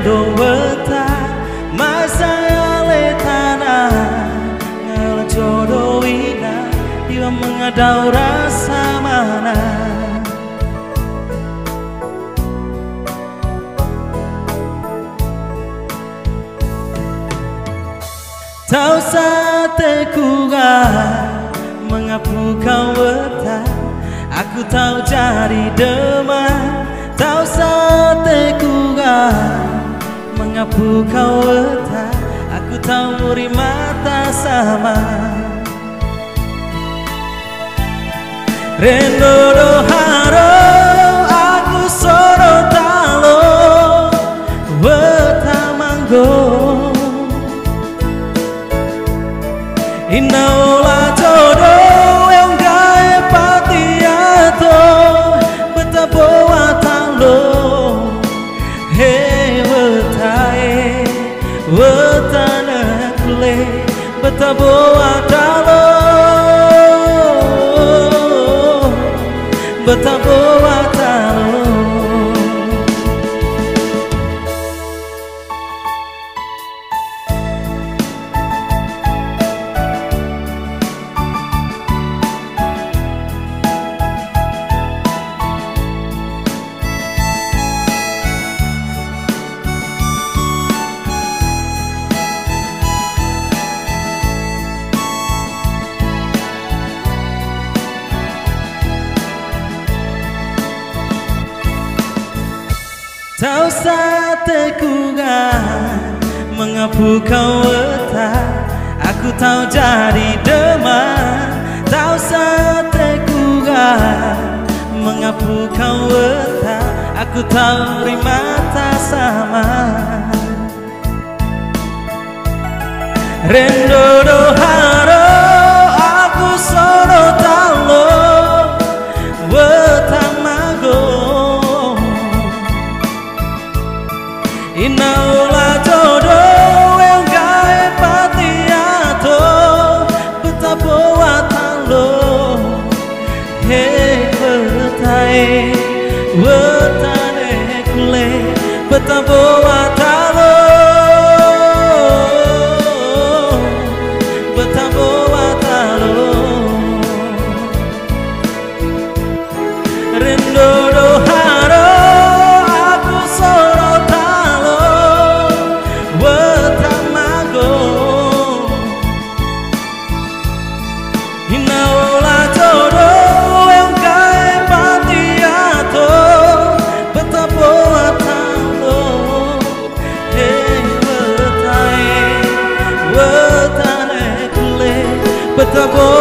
jodoh weta masa le tanah ngala jodoh ina dia mengadau rasa mana tahu sateku mengapu kau weta aku tahu jadi demam tahu sateku mengapu kau weta aku tahu muri mata sama rendo do haro aku soro talo weta manggo inaula jodoh yang gae patiato betapa watalo he wetae wetana kule betapa watalo betapa watalo tahu sateku mengapu kau weta aku tahu jadi demam tahu sateku mengapu kau weta aku tahu rimata sama rendo do haro aku soro talo weta mago inaula jodoh yang gae patiato betapa watalo he wetae wetane kule betapa watalo betapa watalo rendo do haro aku soro inaula jodoh yang gae patiato betapa watalo he wetae wetane kule betapa